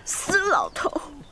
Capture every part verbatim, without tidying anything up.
死老头！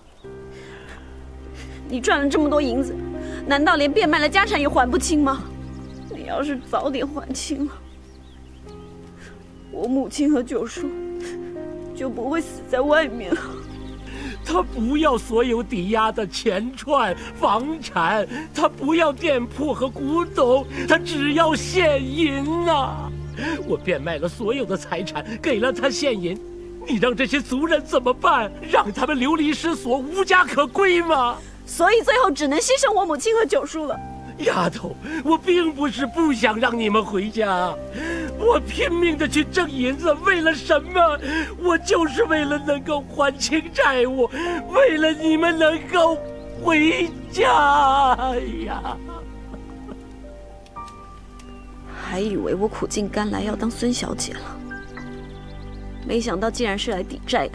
你赚了这么多银子，难道连变卖了家产也还不清吗？你要是早点还清了，我母亲和九叔就不会死在外面了。 他不要所有抵押的钱串、房产，他不要店铺和古董，他只要现银呐！我变卖了所有的财产，给了他现银，你让这些族人怎么办？让他们流离失所、无家可归吗？ 所以最后只能牺牲我母亲和九叔了。 丫头，我并不是不想让你们回家，我拼命的去挣银子，为了什么？我就是为了能够还清债务，为了你们能够回家呀！ 还以为我苦尽甘来要当孙小姐了，没想到竟然是来抵债的。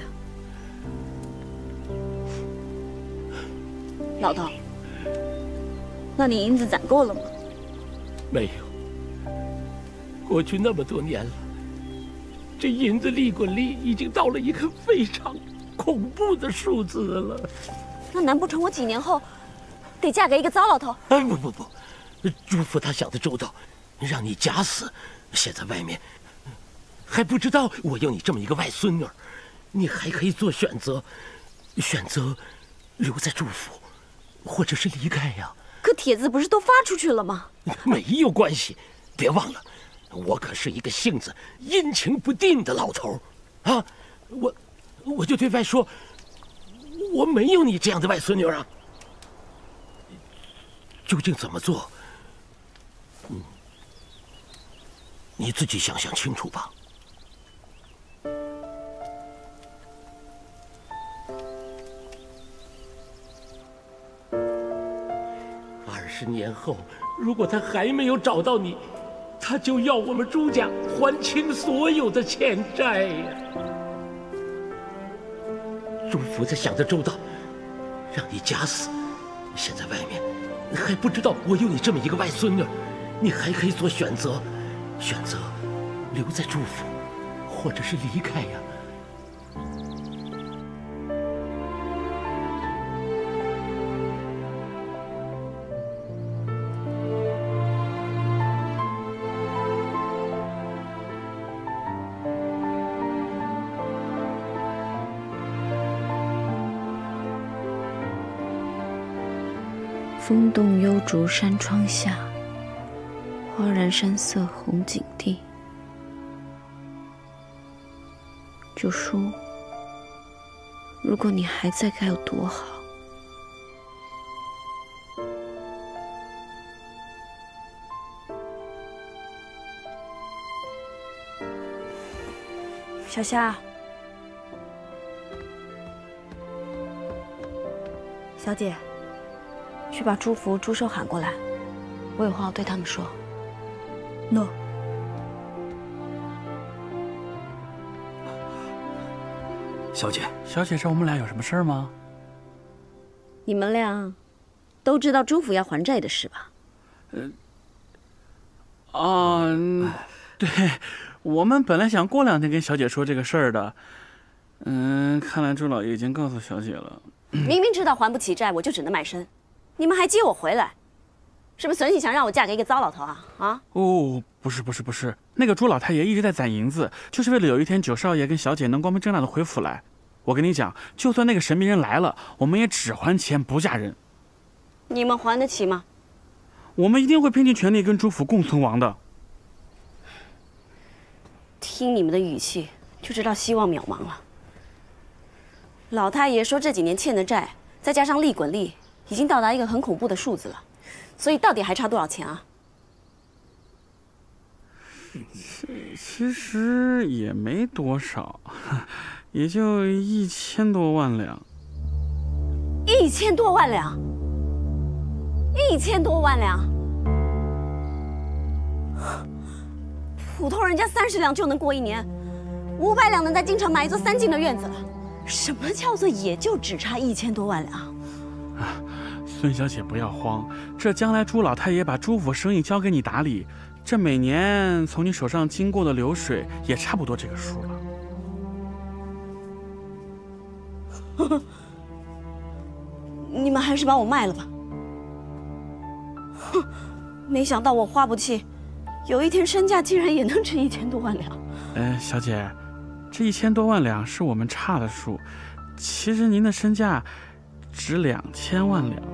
老头，那你银子攒够了吗？ 没有。过去那么多年了，这银子利滚利已经到了一个非常恐怖的数字了。 那难不成我几年后得嫁给一个糟老头？ 哎，不不不，朱父他想得周到，让你假死，现在外面还不知道我有你这么一个外孙女儿，你还可以做选择，选择留在祝府，或者是离开呀。 可帖子不是都发出去了吗？ 没有关系，别忘了，我可是一个性子阴晴不定的老头啊！我我就对外说，我没有你这样的外孙女啊。究竟怎么做？嗯，你自己想想清楚吧。二十年后，如果他还没有找到你，他就要我们朱家还清所有的欠债呀。朱福才想得周到，让你假死。现在外面还不知道我有你这么一个外孙女，你还可以做选择，选择留在朱府，或者是离开呀。 风动幽竹山窗下，花染山色红锦地。九叔，如果你还在，该有多好。小夏，小姐。去把朱福、朱寿喊过来，我有话要对他们说。诺。 小姐， 小姐找我们俩有什么事儿吗？ 你们俩都知道朱府要还债的事吧？ 呃，啊，对，我们本来想过两天跟小姐说这个事儿的。嗯，看来朱老爷已经告诉小姐了。 明明知道还不起债，我就只能卖身。你们还接我回来，是不是存心想让我嫁给一个糟老头啊？啊？ 哦，不是不是不是，那个朱老太爷一直在攒银子，就是为了有一天九少爷跟小姐能光明正大的回府来。我跟你讲，就算那个神秘人来了，我们也只还钱不嫁人。 你们还得起吗？ 我们一定会拼尽全力跟朱府共存亡的。 听你们的语气，就知道希望渺茫了。老太爷说这几年欠的债，再加上利滚利，已经到达一个很恐怖的数字了，所以到底还差多少钱啊？ 其实也没多少，也就一千多万两。 一千多万两，一千多万两，普通人家三十两就能过一年，五百两能在京城买一座三进的院子了。什么叫做也就只差一千多万两？ 啊，孙小姐不要慌，这将来朱老太爷把朱府生意交给你打理，这每年从你手上经过的流水也差不多这个数了。 你们还是把我卖了吧。哼，没想到我花不起，有一天身价竟然也能值一千多万两。 哎，小姐，这一千多万两是我们差的数，其实您的身价值两千万两。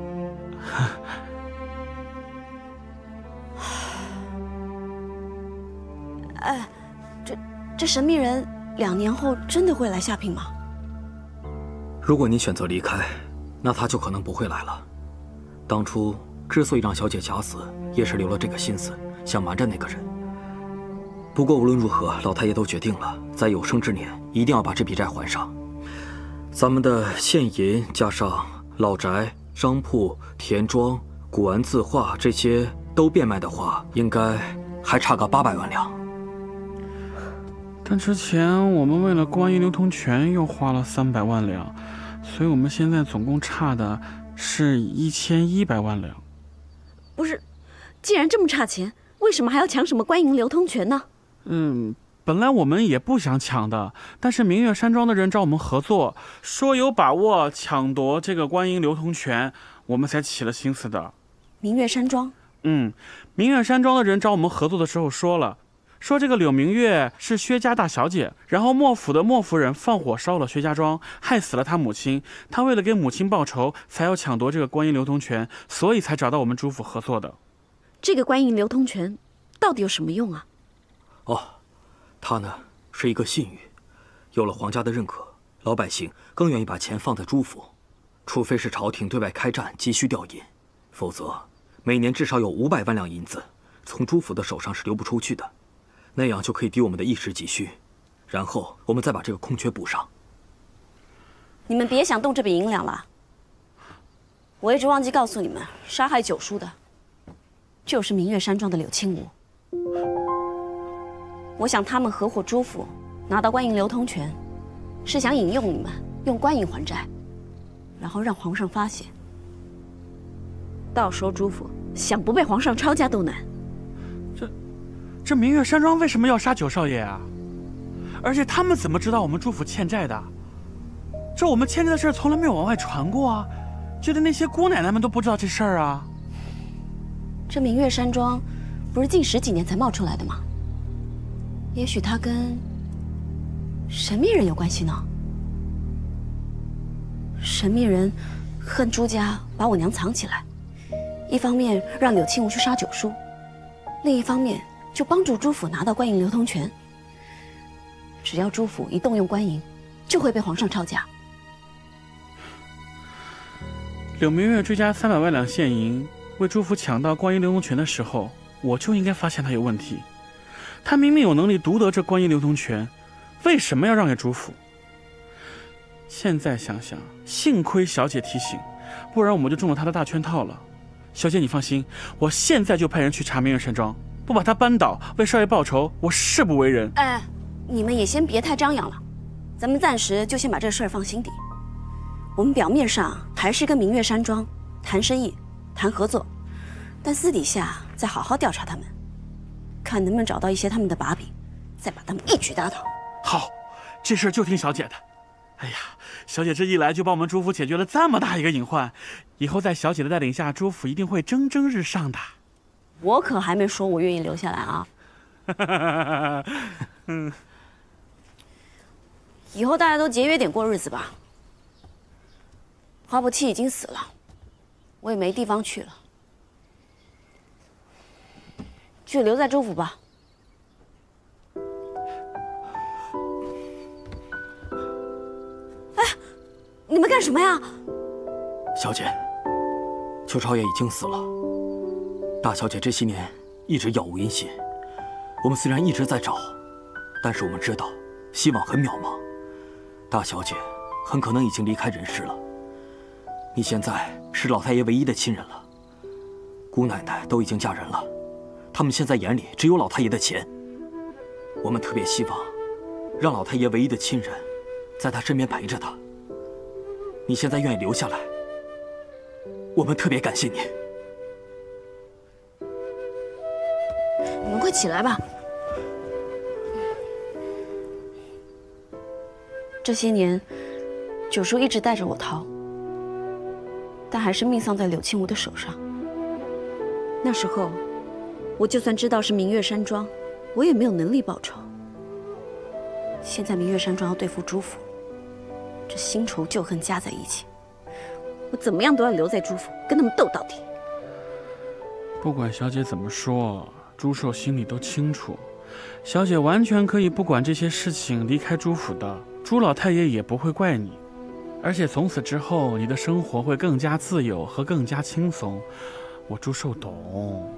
哎，这这神秘人两年后真的会来下聘吗？ 如果你选择离开，那他就可能不会来了。当初之所以让小姐假死，也是留了这个心思，想瞒着那个人。不过无论如何，老太爷都决定了，在有生之年一定要把这笔债还上。咱们的现银加上老宅、商铺、田庄、古玩字画这些都变卖的话，应该还差个八百万两。 但之前我们为了观音流通权又花了三百万两，所以我们现在总共差的是一千一百万两。 不是，既然这么差钱，为什么还要抢什么观银流通权呢？ 嗯，本来我们也不想抢的，但是明月山庄的人找我们合作，说有把握抢夺这个观音流通权，我们才起了心思的。 明月山庄？ 嗯，明月山庄的人找我们合作的时候说了，说这个柳明月是薛家大小姐，然后莫府的莫夫人放火烧了薛家庄，害死了她母亲，她为了给母亲报仇，才要抢夺这个观音流通权，所以才找到我们主府合作的。 这个观音流通权到底有什么用啊？ 哦，它呢是一个信誉，有了皇家的认可，老百姓更愿意把钱放在朱府，除非是朝廷对外开战急需调银，否则每年至少有五百万两银子从朱府的手上是流不出去的，那样就可以抵我们的一时急需，然后我们再把这个空缺补上。 你们别想动这笔银两了，我一直忘记告诉你们，杀害九叔的就是明月山庄的柳青武。我想他们合伙朱府拿到观银流通权，是想引诱你们用观银还债，然后让皇上发现，到时候朱府想不被皇上抄家都难。 这这明月山庄为什么要杀九少爷啊？而且他们怎么知道我们朱府欠债的？这我们欠债的事儿从来没有往外传过啊，就连那些姑奶奶们都不知道这事儿啊。 这明月山庄不是近十几年才冒出来的吗？也许他跟神秘人有关系呢。神秘人恨朱家把我娘藏起来，一方面让柳青武去杀九叔，另一方面就帮助朱府拿到观银流通权。只要朱府一动用观银，就会被皇上抄家。 柳明月追加三百万两现银，为朱府抢到观音流通权的时候，我就应该发现他有问题。他明明有能力独得这观音流通权，为什么要让给朱府？现在想想，幸亏小姐提醒，不然我们就中了他的大圈套了。小姐你放心，我现在就派人去查明月山庄，不把他扳倒，为少爷报仇，我誓不为人。 哎，你们也先别太张扬了，咱们暂时就先把这事儿放心底。我们表面上还是跟明月山庄谈生意、谈合作，但私底下再好好调查他们，看能不能找到一些他们的把柄，再把他们一举打倒。 好，这事儿就听小姐的。哎呀，小姐这一来就帮我们朱府解决了这么大一个隐患，以后在小姐的带领下，朱府一定会蒸蒸日上的。 我可还没说我愿意留下来啊。 嗯， 以后大家都节约点过日子吧。花不期已经死了，我也没地方去了，就留在朱府吧。哎，你们干什么呀？ 小姐，邱少爷已经死了，大小姐这些年一直杳无音信。我们虽然一直在找，但是我们知道希望很渺茫，大小姐很可能已经离开人世了。你现在是老太爷唯一的亲人了，姑奶奶都已经嫁人了，他们现在眼里只有老太爷的钱。我们特别希望让老太爷唯一的亲人在他身边陪着他。你现在愿意留下来，我们特别感谢你。 你们快起来吧。这些年， 九叔一直带着我逃，但还是命丧在柳青梧的手上。那时候，我就算知道是明月山庄，我也没有能力报仇。现在明月山庄要对付朱府，这新仇旧恨加在一起，我怎么样都要留在朱府，跟他们斗到底。 不管小姐怎么说，朱寿心里都清楚，小姐完全可以不管这些事情离开朱府的，朱老太爷也不会怪你。而且从此之后，你的生活会更加自由和更加轻松。我朱寿懂。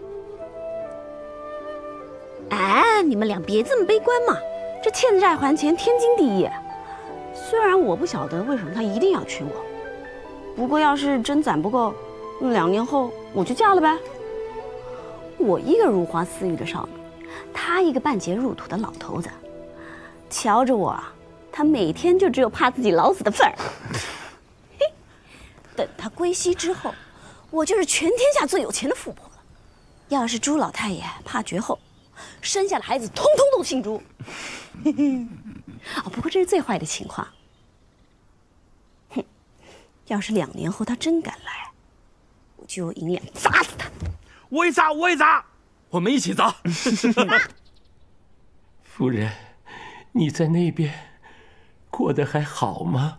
哎，你们俩别这么悲观嘛，这欠债还钱天经地义。虽然我不晓得为什么他一定要娶我，不过要是真攒不够，两年后我就嫁了呗。我一个如花似玉的少女，他一个半截入土的老头子，瞧着我啊，他每天就只有怕自己老死的份儿。嘿，等他归西之后，我就是全天下最有钱的富婆了。要是朱老太爷怕绝后，生下的孩子通通都姓朱。哦，不过这是最坏的情况。哼，要是两年后他真敢来，我就用银两砸死他。 我也砸，我也砸，我们一起砸。 夫人，你在那边过得还好吗？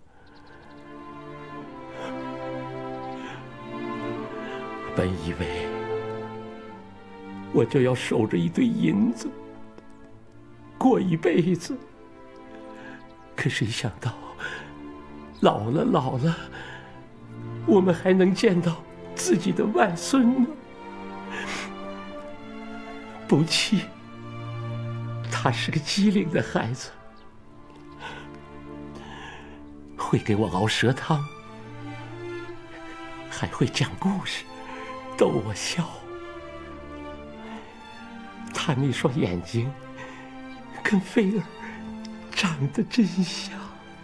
本以为我就要守着一堆银子过一辈子，可谁想到老了老了，我们还能见到自己的外孙呢。不气，他是个机灵的孩子，会给我熬蛇汤，还会讲故事逗我笑。他那双眼睛跟菲儿长得真像。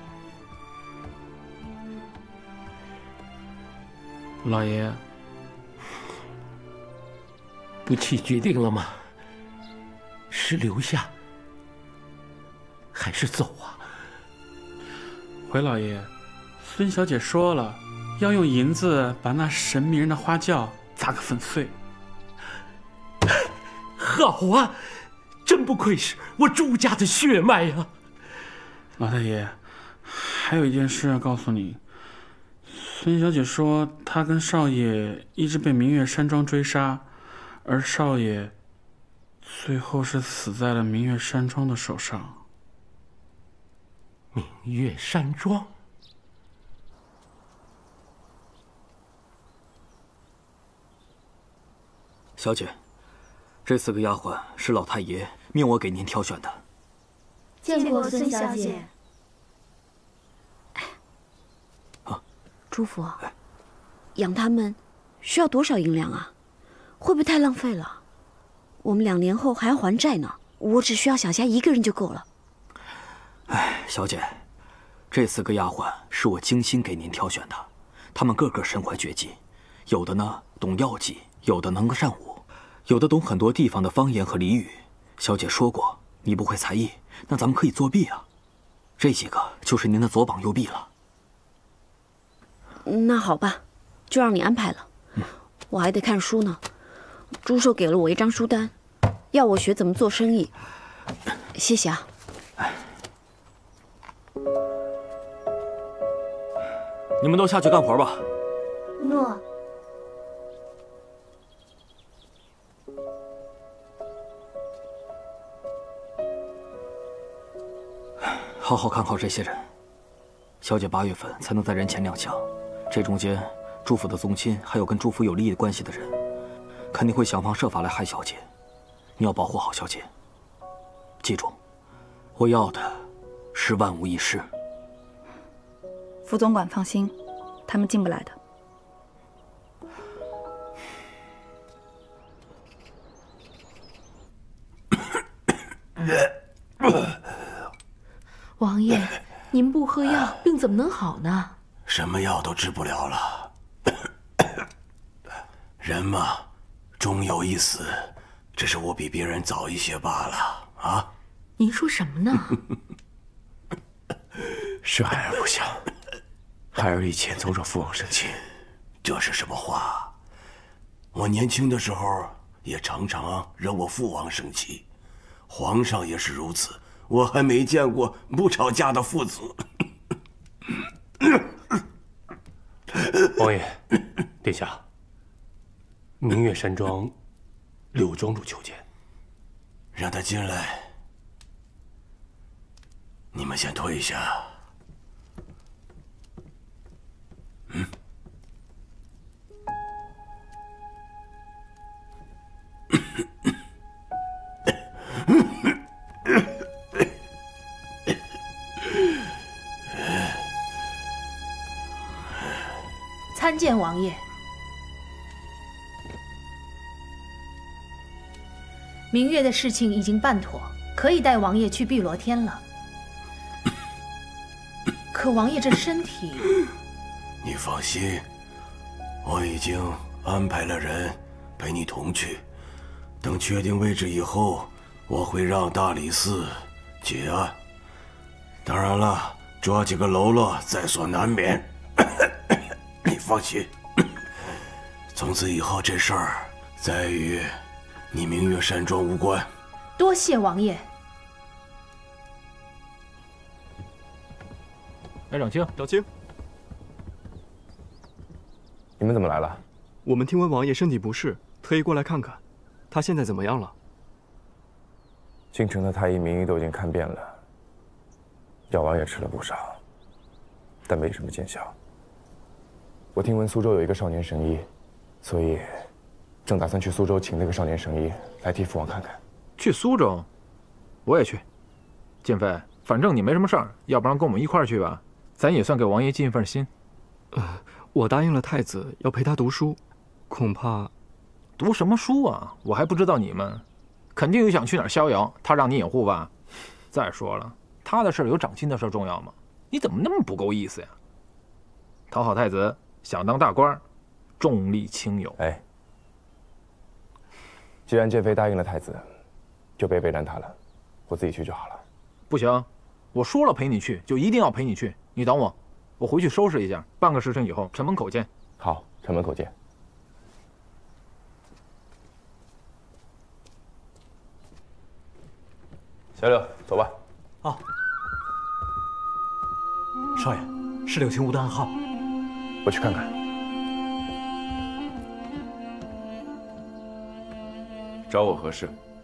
老爷， 不气决定了吗？是留下还是走啊？ 回老爷，孙小姐说了，要用银子把那神迷人的花轿砸个粉碎。 好啊，真不愧是我朱家的血脉呀！ 老太爷，还有一件事要告诉你。孙小姐说，她跟少爷一直被明月山庄追杀，而少爷最后是死在了明月山庄的手上。 明月山庄？ 小姐，这四个丫鬟是老太爷命我给您挑选的。 见过孙小姐。 啊， 朱福，养他们需要多少银两啊？会不会太浪费了？我们两年后还要还债呢，我只需要小霞一个人就够了。 哎，小姐，这四个丫鬟是我精心给您挑选的，她们个个身怀绝技，有的呢懂药技，有的能歌善舞，有的懂很多地方的方言和俚语。小姐说过，你不会才艺，那咱们可以作弊啊。这几个就是您的左膀右臂了。 那好吧，就让你安排了。嗯、我还得看书呢。朱寿给了我一张书单，要我学怎么做生意。谢谢啊。 你们都下去干活吧。 诺。 好好看好这些人，小姐八月份才能在人前亮相。这中间，朱府的宗亲还有跟朱府有利益关系的人，肯定会想方设法来害小姐。你要保护好小姐。记住，我要的是万无一失。 副总管放心，他们进不来的。 王爷，您不喝药，病怎么能好呢？ 什么药都治不了了。人嘛，终有一死，只是我比别人早一些罢了啊！ 您说什么呢？ 是孩儿不孝， 孩儿以前总惹父王生气，这是什么话？我年轻的时候也常常惹我父王生气，皇上也是如此。我还没见过不吵架的父子。 王爷，殿下，明月山庄柳庄主求见。 让他进来。你们先退下。嗯。 参见王爷。明月的事情已经办妥，可以带王爷去碧螺天了。可王爷这身体…… 你放心，我已经安排了人陪你同去。等确定位置以后，我会让大理寺结案。当然了，抓几个喽啰在所难免。你放心，从此以后这事儿再与你明月山庄无关。 多谢王爷。 哎，长青， 长青， 你们怎么来了？ 我们听闻王爷身体不适，特意过来看看，他现在怎么样了？ 京城的太医名医都已经看遍了，药丸也吃了不少，但没什么见效。我听闻苏州有一个少年神医，所以正打算去苏州请那个少年神医来替父王看看。 去苏州，我也去。剑飞，反正你没什么事儿，要不然跟我们一块儿去吧，咱也算给王爷尽一份心。 呃，我答应了太子要陪他读书，恐怕…… 读什么书啊？我还不知道你们，肯定有想去哪儿逍遥，他让你掩护吧？再说了，他的事儿有长亲的事儿重要吗？你怎么那么不够意思呀？讨好太子，想当大官，重利轻友。 哎，既然剑飞答应了太子，就别为难他了，我自己去就好了。 不行，我说了陪你去，就一定要陪你去。你等我，我回去收拾一下，半个时辰以后城门口见。 好，城门口见。小柳，走吧。 啊，少爷，是柳青梧的暗号。 我去看看。找我何事？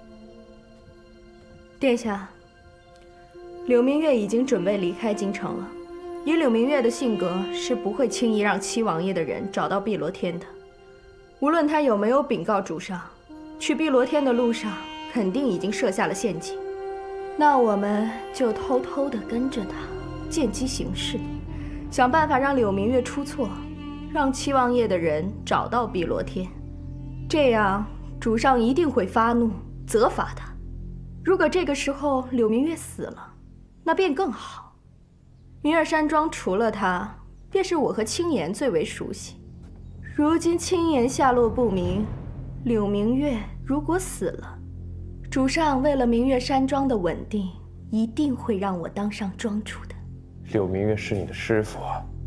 殿下，柳明月已经准备离开京城了。以柳明月的性格，是不会轻易让七王爷的人找到碧螺天的。无论他有没有禀告主上，去碧螺天的路上肯定已经设下了陷阱。那我们就偷偷地跟着他，见机行事，想办法让柳明月出错，让七王爷的人找到碧螺天。这样，主上一定会发怒，责罚他。如果这个时候柳明月死了，那便更好。明月山庄除了他，便是我和青岩最为熟悉。如今青岩下落不明，柳明月如果死了，主上为了明月山庄的稳定，一定会让我当上庄主的。 柳明月是你的师傅，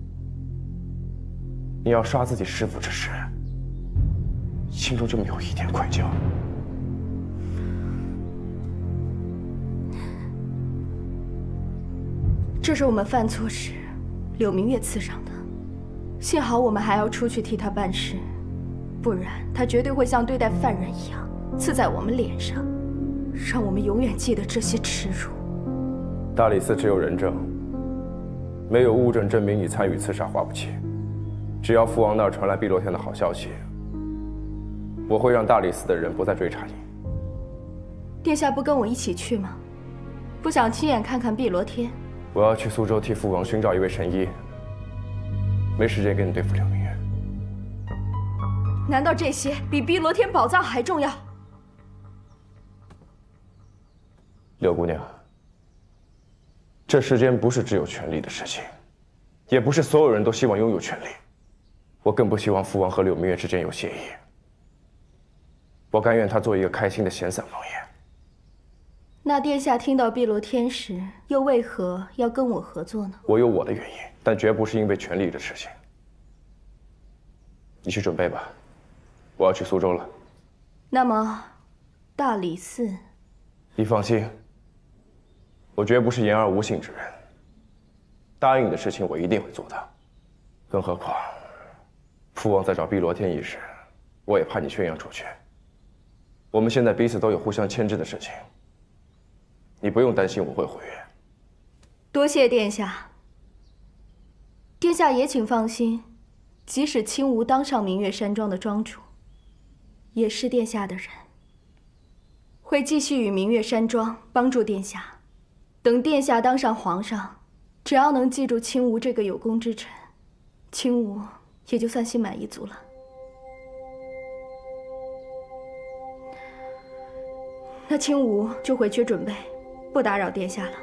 你要杀自己师傅之事，心中就没有一点愧疚？ 这是我们犯错时，柳明月赐上的。幸好我们还要出去替他办事，不然他绝对会像对待犯人一样刺在我们脸上，让我们永远记得这些耻辱。 大理寺只有人证，没有物证证明你参与刺杀花不弃。只要父王那儿传来碧螺天的好消息，我会让大理寺的人不再追查你。 殿下不跟我一起去吗？不想亲眼看看碧螺天？ 我要去苏州替父王寻找一位神医，没时间跟你对付柳明月。 难道这些比碧螺天宝藏还重要？ 柳姑娘，这世间不是只有权力的事情，也不是所有人都希望拥有权力。我更不希望父王和柳明月之间有协议。我甘愿他做一个开心的闲散王爷。 那殿下听到碧螺天时，又为何要跟我合作呢？ 我有我的原因，但绝不是因为权力的事情。你去准备吧，我要去苏州了。 那么，大理寺， 你放心，我绝不是言而无信之人。答应你的事情，我一定会做到。更何况，父王在找碧螺天一事，我也怕你宣扬出去。我们现在彼此都有互相牵制的事情。 你不用担心我会毁约。 多谢殿下。殿下也请放心，即使青梧当上明月山庄的庄主，也是殿下的人，会继续与明月山庄帮助殿下。等殿下当上皇上，只要能记住青梧这个有功之臣，青梧也就算心满意足了。那青梧就回去准备。 不打扰殿下了。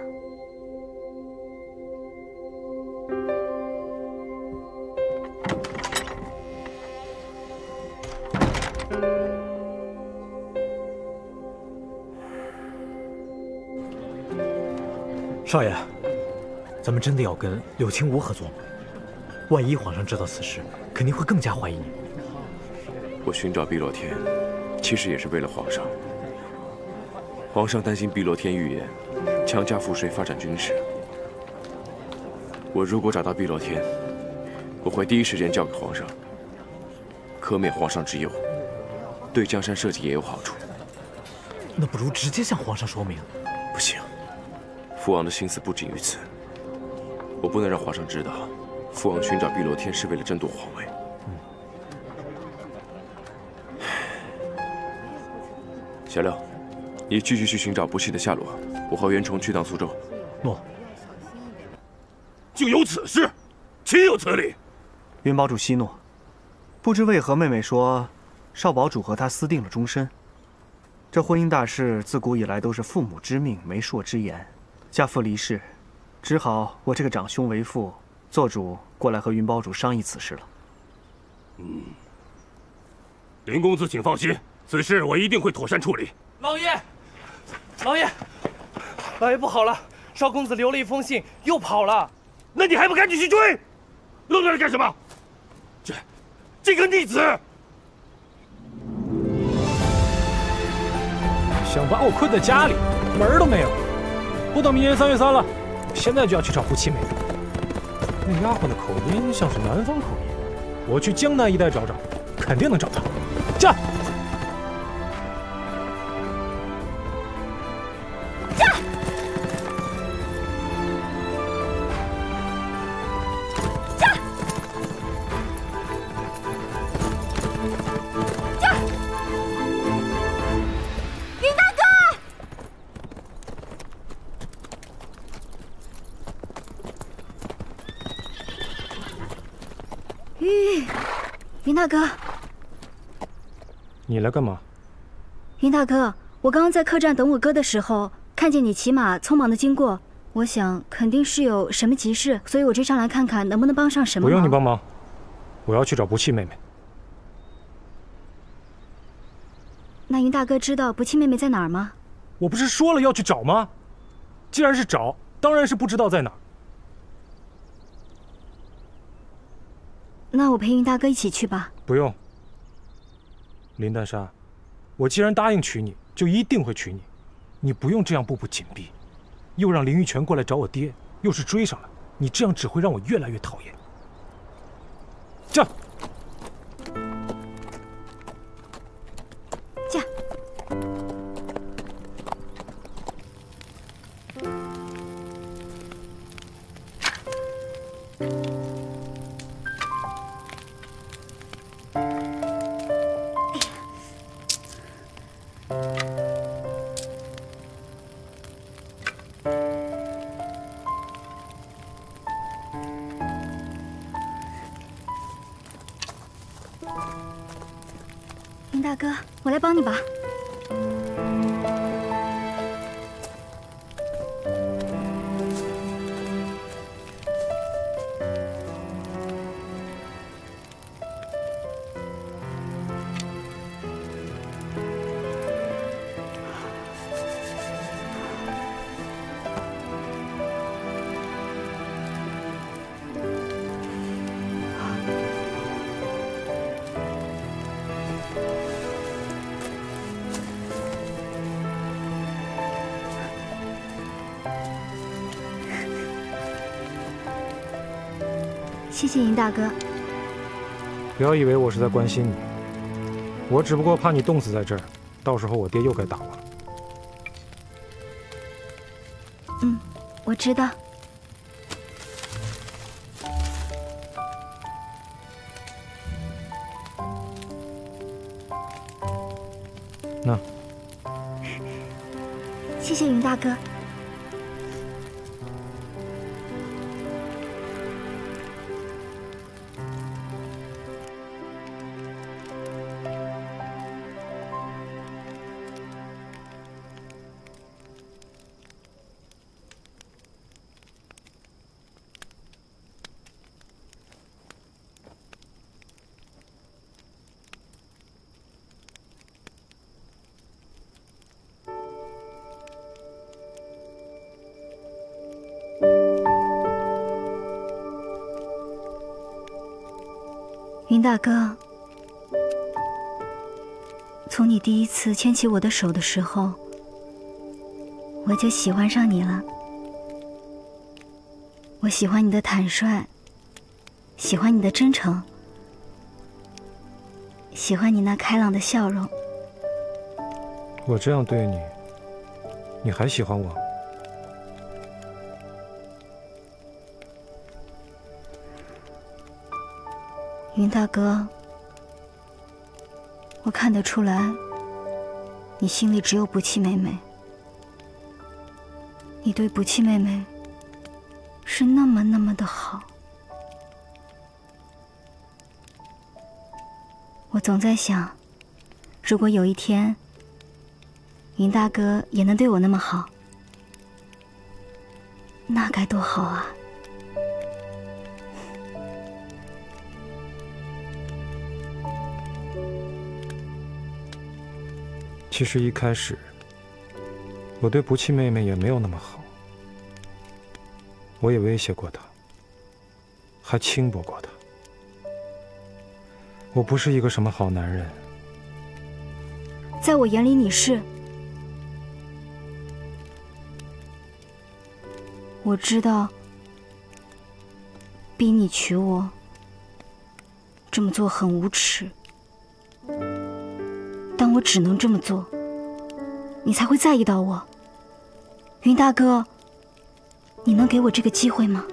少爷，咱们真的要跟柳青梧合作吗？万一皇上知道此事，肯定会更加怀疑你。 我寻找碧螺天，其实也是为了皇上。 皇上担心碧螺天预言强加赋税发展军事。我如果找到碧螺天，我会第一时间交给皇上，可免皇上之忧，对江山社稷也有好处。 那不如直接向皇上说明。 不行，父王的心思不仅于此，我不能让皇上知道，父王寻找碧螺天是为了争夺皇位。嗯、小廖。 你继续去寻找不弃的下落，我和袁崇去趟苏州。 诺。 竟有此事，岂有此理！ 云堡主息怒。不知为何妹妹说，少堡主和她私定了终身。这婚姻大事自古以来都是父母之命、媒妁之言。家父离世，只好我这个长兄为父，做主过来和云堡主商议此事了。 嗯，林公子请放心，此事我一定会妥善处理。 老爷。 老爷，老爷不好了！少公子留了一封信，又跑了。 那你还不赶紧去追？愣在这干什么？这，这个逆子！ 想把我困在家里，门儿都没有。不等明年三月三了，我现在就要去找胡七妹。那丫鬟的口音像是南方口音，我去江南一带找找，肯定能找到。驾！ 云大哥， 你来干嘛？ 云大哥，我刚刚在客栈等我哥的时候，看见你骑马匆忙的经过，我想肯定是有什么急事，所以我追上来看看能不能帮上什么忙。 不用你帮忙，我要去找不弃妹妹。 那云大哥知道不弃妹妹在哪儿吗？ 我不是说了要去找吗？既然是找，当然是不知道在哪儿。 那我陪云大哥一起去吧。 不用，林丹莎，我既然答应娶你，就一定会娶你。你不用这样步步紧逼，又让林玉泉过来找我爹，又是追上来，你这样只会让我越来越讨厌。驾！ 驾！林大哥，我来帮你吧。 谢谢云大哥。 不要以为我是在关心你，我只不过怕你冻死在这儿，到时候我爹又该打我了。 嗯，我知道。 那， 谢谢云大哥。云大哥，从你第一次牵起我的手的时候，我就喜欢上你了。我喜欢你的坦率，喜欢你的真诚，喜欢你那开朗的笑容。 我这样对你，你还喜欢我？ 云大哥，我看得出来，你心里只有不弃妹妹。你对不弃妹妹是那么那么的好。我总在想，如果有一天，云大哥也能对我那么好，那该多好啊！ 其实一开始，我对不弃妹妹也没有那么好，我也威胁过她，还轻薄过她。我不是一个什么好男人， 在我眼里你是。我知道，逼你娶我，这么做很无耻。但我只能这么做，你才会在意到我。云大哥，你能给我这个机会吗？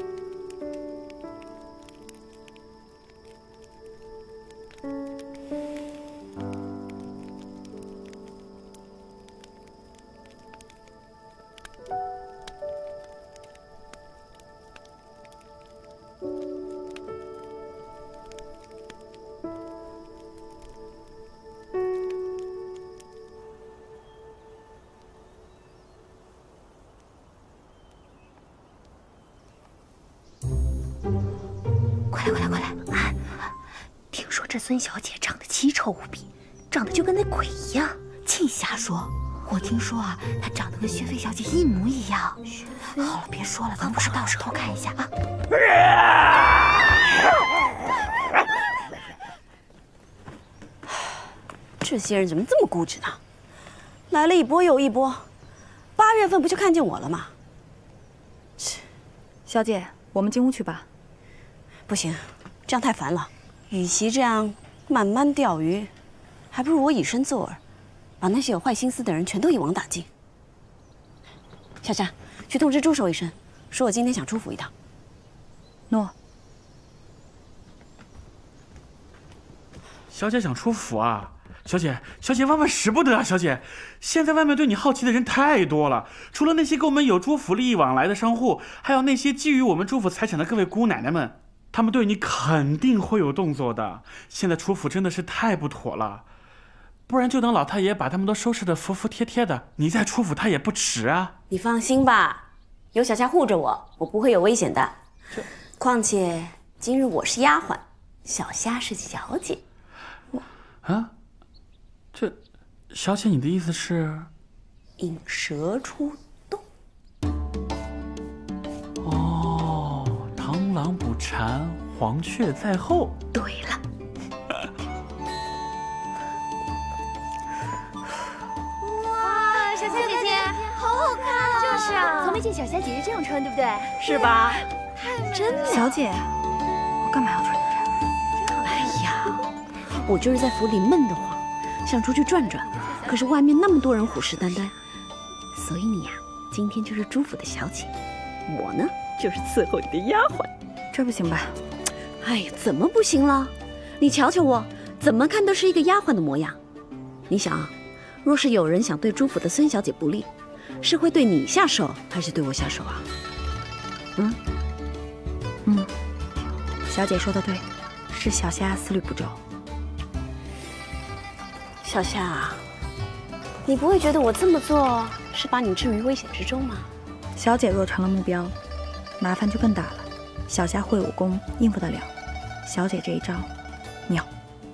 快来快来快来！啊，听说这孙小姐长得奇丑无比，长得就跟那鬼一样。净瞎说！我听说啊，她长得跟薛飞小姐一模一样。薛飞，好了，别说了，咱们到时候偷看一下啊。 这些人怎么这么固执呢？来了一波又一波，八月份不就看见我了吗？ 小姐，我们进屋去吧。 不行，这样太烦了。与其这样慢慢钓鱼，还不如我以身作饵，把那些有坏心思的人全都一网打尽。小夏，去通知朱守一声，说我今天想出府一趟。 诺。 小姐想出府啊？小姐，小姐万万使不得啊！小姐，现在外面对你好奇的人太多了，除了那些跟我们有朱府利益往来的商户，还有那些觊觎我们朱府财产的各位姑奶奶们，他们对你肯定会有动作的。现在出府真的是太不妥了，不然就等老太爷把他们都收拾得服服帖帖的，你再出府他也不迟啊。 你放心吧，有小夏护着我，我不会有危险的。况且今日我是丫鬟，小夏是小姐。 啊？这，小姐，你的意思是？ 引蛇出洞。 哦，螳螂捕蝉，黄雀在后。 对了。 哇，小夏姐姐，好好看啊！ 就是啊，从没见小夏姐姐这样穿，对不对？ 是吧？ 太美了。 小姐，我干嘛要穿成这样？ 哎呀，我就是在府里闷得慌，想出去转转，可是外面那么多人虎视眈眈，所以你呀、啊，今天就是朱府的小姐，我呢就是伺候你的丫鬟。 这不行吧？ 哎呀，怎么不行了？你瞧瞧我，怎么看都是一个丫鬟的模样。你想啊，若是有人想对朱府的孙小姐不利，是会对你下手，还是对我下手啊？嗯嗯，小姐说的对，是小虾思虑不周。 小夏啊，你不会觉得我这么做是把你置于危险之中吗？ 小姐若成了目标，麻烦就更大了。小虾会武功，应付得了。小姐这一招，妙。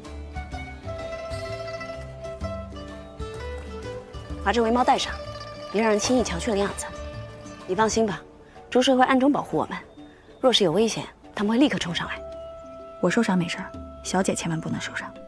把这围帽戴上，别让人轻易瞧去的样子。你放心吧，朱氏会暗中保护我们。若是有危险，他们会立刻冲上来。 我受伤没事儿，小姐千万不能受伤。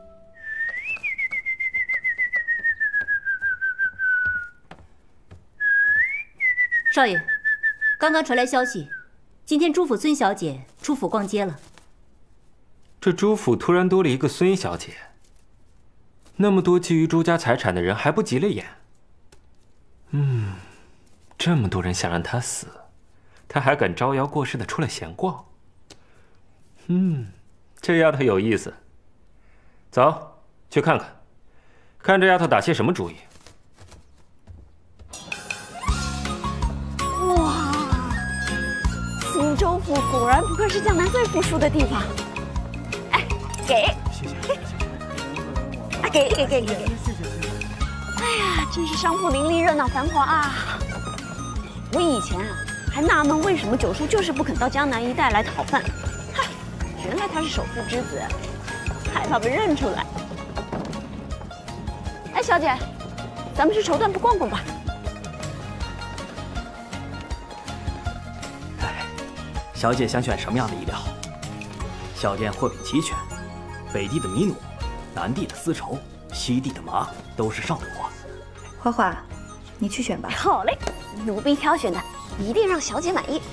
少爷，刚刚传来消息，今天朱府孙小姐出府逛街了。 这朱府突然多了一个孙小姐，那么多觊觎朱家财产的人还不急了眼？嗯，这么多人想让她死，她还敢招摇过市的出来闲逛。嗯，这丫头有意思。走，去看看，看这丫头打些什么主意。 哇，苏州府果然不愧是江南最富庶的地方。哎，给，谢谢，啊，给给给给给。哎呀，真是商铺林立，热闹繁华啊！我以前啊还纳闷，为什么九叔就是不肯到江南一带来讨饭。嗨，原来他是首富之子，害怕被认出来。哎，小姐，咱们去绸缎铺逛逛吧。 小姐想选什么样的衣料？小店货品齐全，北地的米努，南地的丝绸，西地的麻，都是上等货。 花花，你去选吧。 好嘞，奴婢挑选的一定让小姐满意。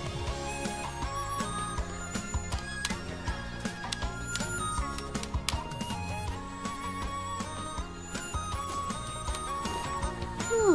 嗯，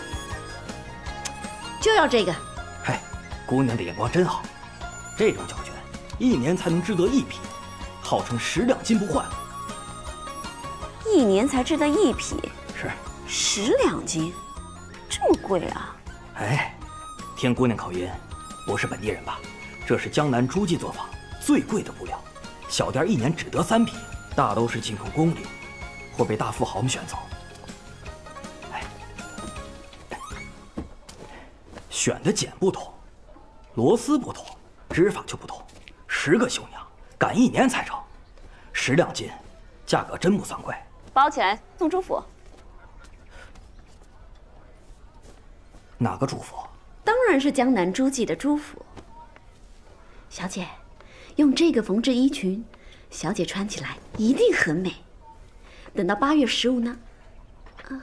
就要这个。 嘿，姑娘的眼光真好。这种胶卷，一年才能织得一匹，号称十两金不换。 一年才织得一匹， 是十两金，这么贵啊！ 哎，听姑娘口音，不是本地人吧？这是江南诸暨作坊最贵的布料，小店一年只得三匹，大都是进口工艺，或被大富豪们选走。哎，选的茧不同，螺丝不同。织法就不同，十个绣娘赶一年才成，十两金，价格真不算贵。 包起来送朱府。 哪个朱府？ 当然是江南诸暨的朱府。小姐，用这个缝制衣裙，小姐穿起来一定很美。等到八月十五呢？啊，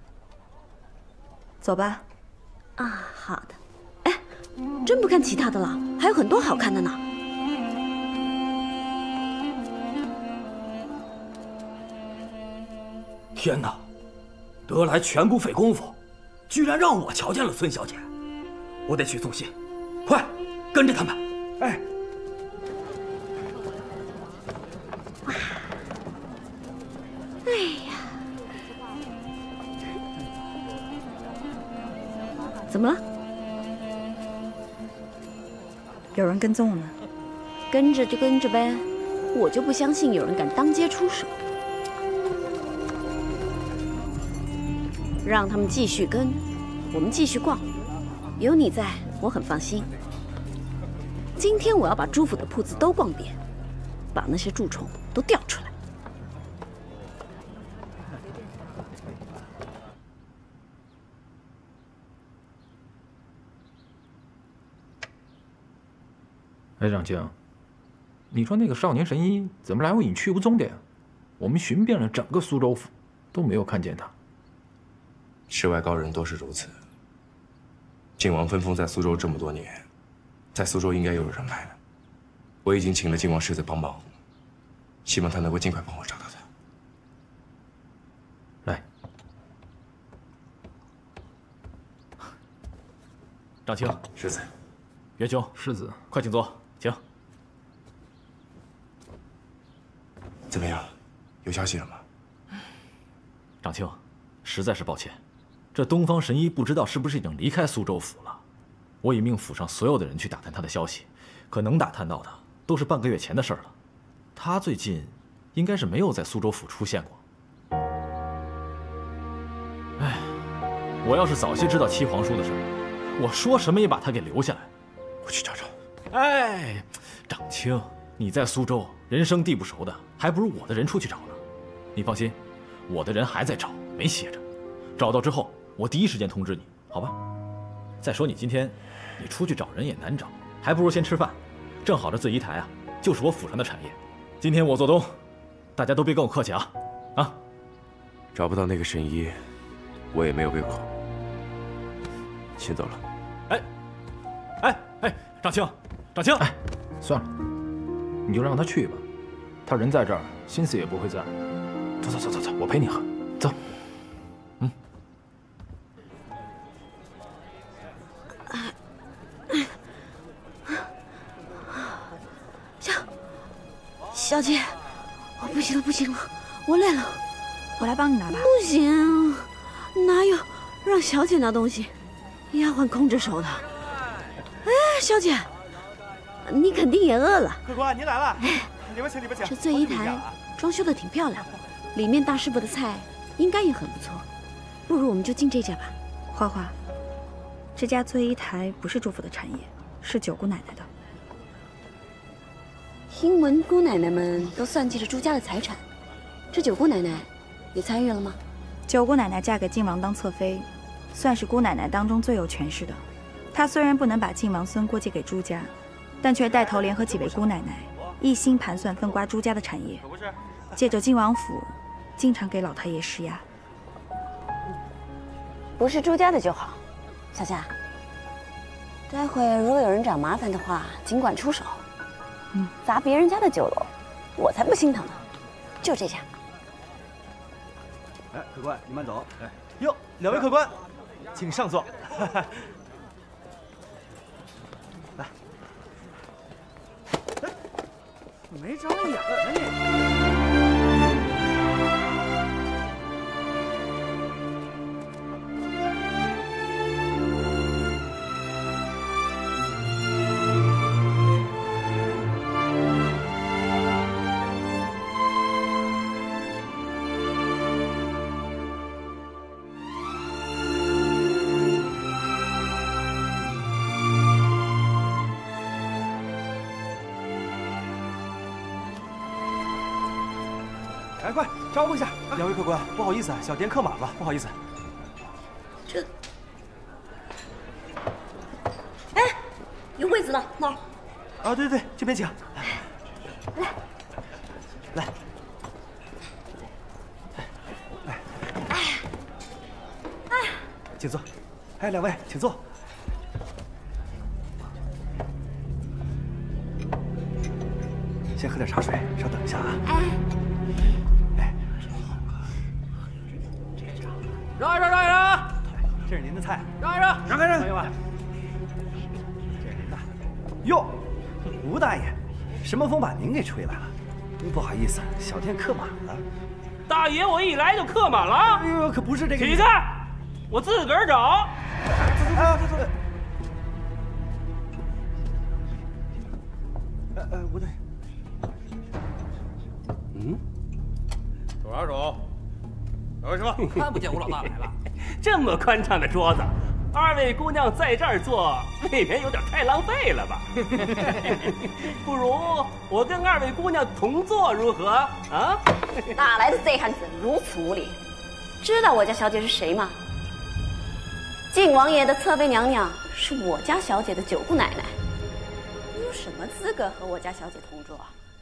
走吧。 啊，好的。真不看其他的了，还有很多好看的呢。 天哪，得来全不费功夫，居然让我瞧见了孙小姐，我得去送信，快跟着他们。哎， 哇，哎呀，怎么了？ 有人跟踪我们， 跟着就跟着呗，我就不相信有人敢当街出手。让他们继续跟，我们继续逛，有你在，我很放心。今天我要把朱府的铺子都逛遍，把那些蛀虫都调出来。 哎，长青，你说那个少年神医怎么来回隐去无踪的呀？我们寻遍了整个苏州府，都没有看见他。 世外高人都是如此。晋王分封在苏州这么多年，在苏州应该有人脉了。 我已经请了靖王世子帮忙，希望他能够尽快帮我找到他。 来， 长卿， 世子， 元兄， 世子， 快请坐，请。 怎么样，有消息了吗？ 长卿，实在是抱歉，这东方神医不知道是不是已经离开苏州府了。我已命府上所有的人去打探他的消息，可能打探到的都是半个月前的事儿了。他最近应该是没有在苏州府出现过。哎，我要是早些知道七皇叔的事儿，我说什么也把他给留下来。 我去找找。 哎，长卿，你在苏州人生地不熟的，还不如我的人出去找呢。你放心，我的人还在找，没歇着。找到之后，我第一时间通知你，好吧？再说你今天，你出去找人也难找，还不如先吃饭。正好这醉衣台啊，就是我府上的产业。今天我做东，大家都别跟我客气啊！啊， 找不到那个神医，我也没有胃口。先走了。 哎，哎哎，长卿，长卿， 哎，算了，你就让他去吧，他人在这儿，心思也不会在。走走走走走，我陪你喝，走。嗯。 小小姐，我不行了，不行了，我累了， 我来帮你拿吧。 不行，哪有让小姐拿东西？丫鬟空着手的。哎，小姐，你肯定也饿了。 客官，您来了，你们请，你们请。 这醉衣台装修的挺漂亮，里面大师傅的菜应该也很不错，不如我们就进这家吧。 花花，这家醉衣台不是朱府的产业，是九姑奶奶的。 听闻姑奶奶们都算计着朱家的财产，这九姑奶奶也参与了吗？ 九姑奶奶嫁给靖王当侧妃，算是姑奶奶当中最有权势的。她虽然不能把靖王孙过继给朱家，但却带头联合几位姑奶奶，一心盘算分刮朱家的产业，借着靖王府，经常给老太爷施压。 不是朱家的就好，小夏。待会如果有人找麻烦的话，尽管出手。嗯，砸别人家的酒楼，我才不心疼呢。就这家。 哎，客官，你慢走。哎，哟，两位客官，请上座。来。哎，没长眼啊你！来，快招呼一下，两位客官，不好意思啊，小店客满了，不好意思。 这，哎，有位子了，哪儿？ 啊，对对对，这边请。 来， 来，来，哎，哎，请坐。哎，两位，请坐。先喝点茶水，稍等一下啊。哎。 让一让，让一让！ 这是您的菜， 让一让， 让开，让开！这是您的。哟，吴大爷，什么风把您给吹来了？不好意思，小店客满了。 大爷，我一来就客满了。 哎呦，可不是这个。 起开！我自个儿找。 哎，走走走。呃呃，吴大爷。嗯？ 手拉手。有什么？ 看不见吴老大来了。这么宽敞的桌子，二位姑娘在这儿坐，未免有点太浪费了吧？不如我跟二位姑娘同坐如何？啊？ 哪来的贼汉子如此无礼？知道我家小姐是谁吗？靖王爷的侧妃娘娘是我家小姐的九姑奶奶，你有什么资格和我家小姐同桌？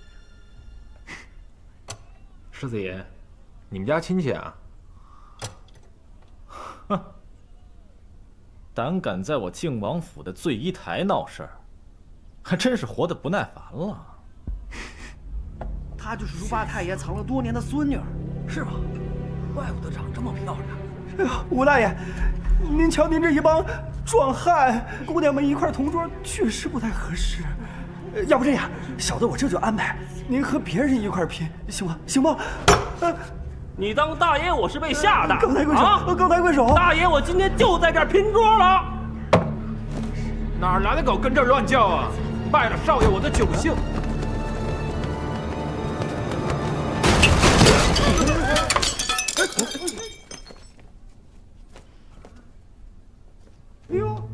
世子爷，你们家亲戚啊？ 哼，胆敢在我靖王府的醉衣台闹事儿，还真是活得不耐烦了。 她就是如八太爷藏了多年的孙女儿， 是吗？怪不得长这么漂亮。 哎呀，吴大爷，您瞧您这一帮壮汉，姑娘们一块同桌，确实不太合适。要不这样，小的我这就安排您和别人一块拼，行吗？行吗？啊你当大爷我是被吓的？ 刚才贵手， 啊、 刚才贵手！ 大爷，我今天就在这儿拼桌了。 哪来的狗跟这儿乱叫啊？败了少爷我的酒兴。 哟，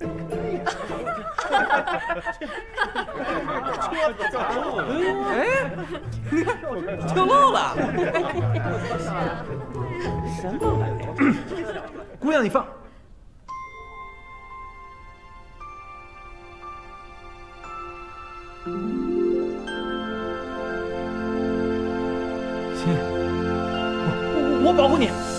哎，你看，就漏了。什么玩意儿？ 姑娘，你放。行，我我保护你。